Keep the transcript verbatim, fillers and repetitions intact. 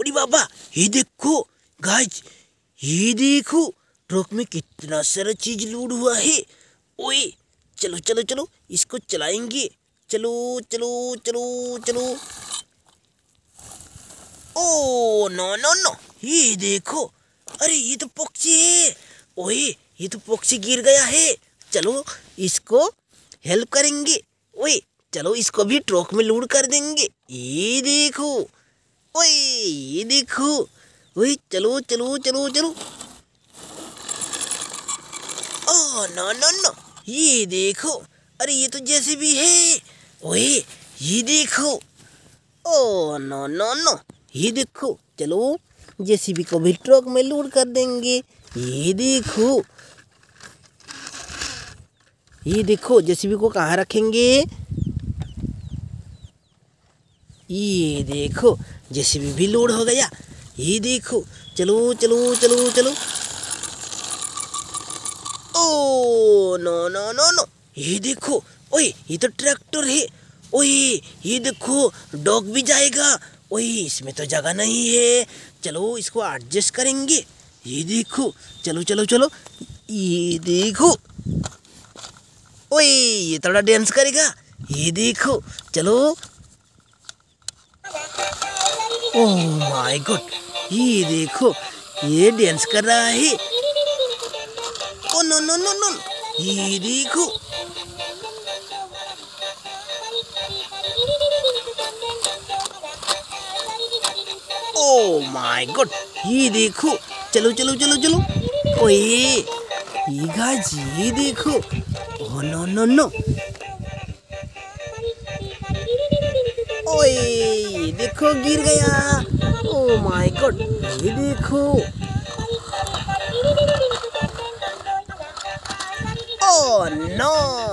अरे बाबा, ये देखो गाइस, ये देखो ट्रक में कितना सारा चीज लोड हुआ है। ओए चलो चलो चलो, इसको चलाएंगे। चलो चलो चलो चलो। ओ नो नो नो, ये देखो, अरे ये तो पक्षी है। ओए ये तो पक्षी गिर गया है। चलो इसको हेल्प करेंगे। ओए चलो इसको भी ट्रक में लोड कर देंगे। ये देखो, ओए ये देखो, ओए चलो चलो चलो चलो। ओ नो नो नो, ये देखो, अरे ये तो जैसे भी है। ओए ये देखो, ओ नो नो नो, ये देखो, चलो जेसीबी को भी ट्रक में लोड कर देंगे। ये देखो, ये देखो जेसीबी को कहाँ रखेंगे। ये देखो जेसीबी भी लोड हो गया। ये देखो, चलो चलो चलो चलो। Oh no no no no, ये देखो, ओए ये तो ट्रैक्टर है। ओए ये देखो, डॉग भी जाएगा। ओए इसमें तो जगह नहीं है, चलो इसको एडजस्ट करेंगे। ये देखो, चलो चलो चलो। ये देखो, ओए ये थोड़ा डांस करेगा। ये देखो, चलो। ओह माय गॉड, ये देखो, ये डांस कर रहा है। Oh no no no no, ये देखो, ओह माय गॉड, ये देखो, चलो चलो चलो चलो। ओए ये गाइस, ये देखो, ओह नो नो नो, ओए ये देखो गिर गया। ओह माय गॉड, ये देखो, ओह नो।